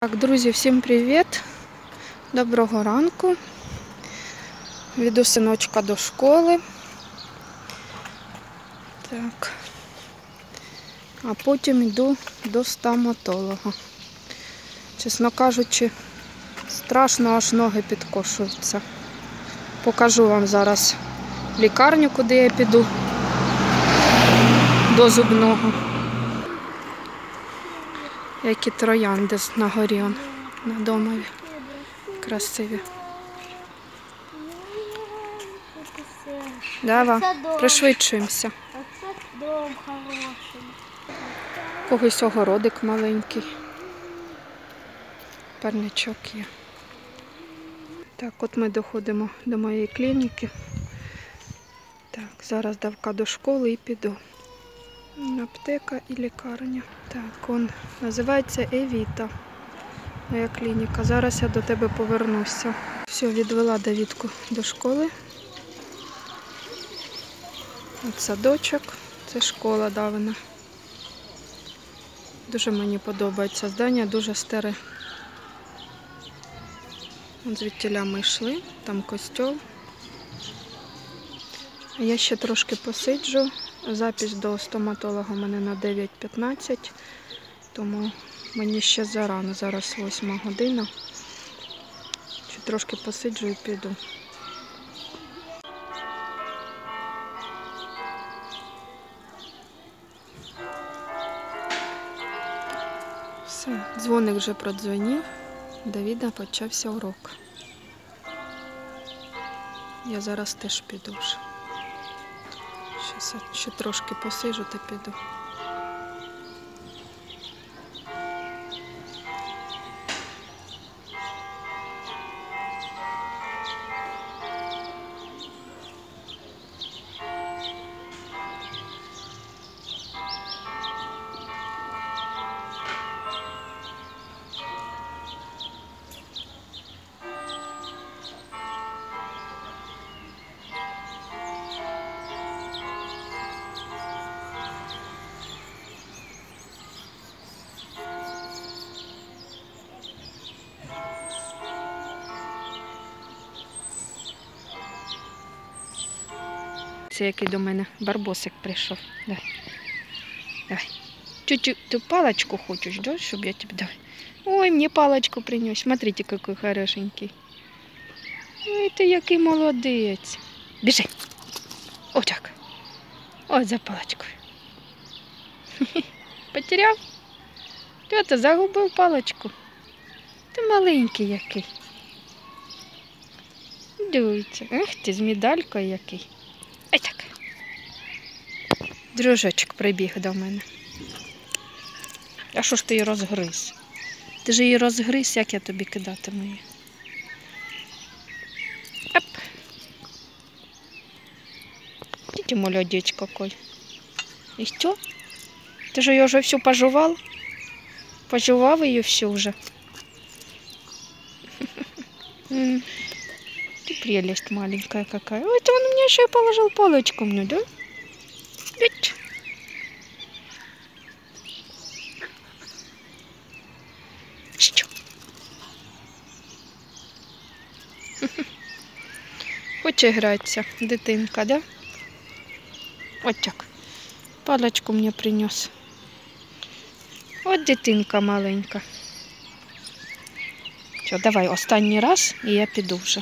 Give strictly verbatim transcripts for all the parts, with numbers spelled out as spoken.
Так, друзі, всім привіт! Доброго ранку. Веду синочка до школи. Так. А потім йду до стоматолога. Чесно кажучи, страшно, аж ноги підкошуються. Покажу вам зараз лікарню, куди я піду до зубного. Які троянди на горі, он, на домові. Красиві. Давай, пришвидшуємося. Оце дом хороший. Когось огородик маленький. Парничок є. Так, от ми доходимо до моєї клініки. Так, зараз давка до школи і піду. Аптека і лікарня. Так, он називається Евіта. Моя клініка. Зараз я до тебе повернуся. Все, відвела Давідку до школи. От садочок. Це школа давна. Дуже мені подобається здання, дуже старе. От звідтіля ми йшли, там костьол. Я ще трошки посиджу. Запис до стоматолога у мене на дев'ять п'ятнадцять, тому мені ще зарано, зараз восьма година. Ще трошки посиджу і піду. Все, дзвоник вже продзвонив, Давіда почався урок. Я зараз теж піду вже. Ще, ще трошки посиджу та піду. Це який до мене барбосик прийшов. Давай. Давай. Чуть-чуть, ты палочку хочешь, да, чтобы я тебе... Давай. Ой, мне палочку принес. Смотрите, какой хорошенький. Ой, ты який молодець. Біжи. Ось так. Ось за палочкою. Потеряв? Що ти загубив палочку? Ти маленький який. Дивіться. Ах, ти з медалькою який. Ось так. Дружочок прибіг до мене. А що ж ти її розгриз? Ти ж її розгриз, як я тобі кидатиму її? Оп. Видите, молодец какой. И что? Ты же ее уже всю пожевал? Пожевал ее все уже? Ты прелесть маленькая какая. Ой, это он мне еще и положил палочку мне, да? Ведь. Что? Хоче гратися, дитинка, да? От так. Палочку мне принес. От дитинка маленька. Все, давай останній раз і я піду вже.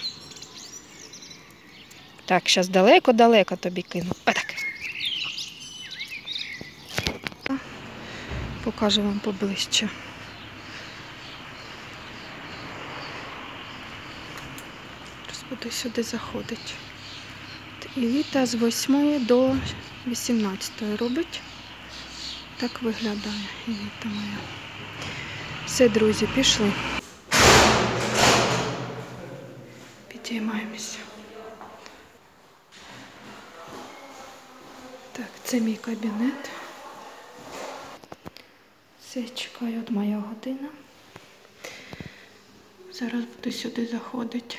Так, зараз далеко-далеко тобі кину. Отак. Покажу вам поближче. Зараз буду сюди заходити. Евіта з восьмої до вісімнадцятої робить. Так виглядає Евіта моя. Все, друзі, пішли. Підіймаємося. Так, це мій кабінет. Все, чекаю, от моя година. Зараз буду сюди заходити.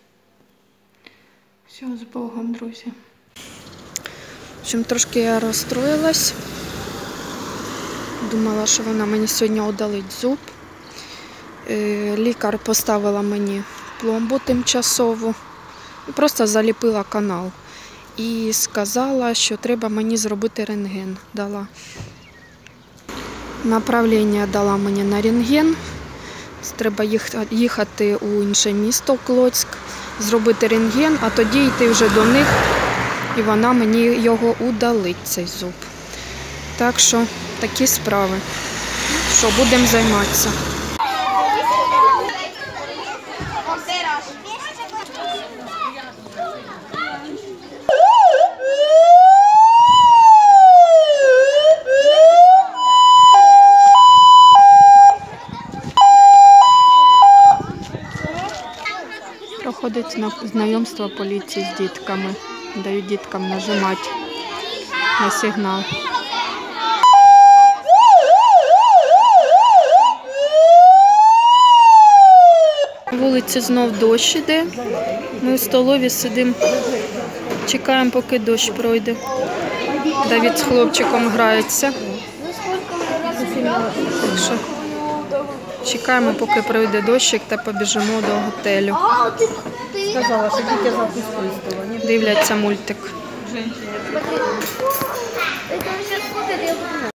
Все, з Богом, друзі. В общем, трошки я розстроїлась. Думала, що вона мені сьогодні удалить зуб. Е, Лікар поставила мені пломбу тимчасову, просто заліпила канал. І сказала, що треба мені зробити рентген. Дала направлення дала мені на рентген. Треба їхати у інше місто, Клоцьк, зробити рентген, а тоді йти вже до них, і вона мені його удалить, цей зуб. Так що такі справи. Що, будемо займатися. Проходить знайомство поліції з дітками. Дають діткам нажимати на сигнал. На вулиці знов дощ іде. Ми в столові сидимо, чекаємо, поки дощ пройде. Давід з хлопчиком грається. Так що чекаємо, поки пройде дощик, та побіжимо до готелю. Сказала, що дітя запустили. Дивляться мультик.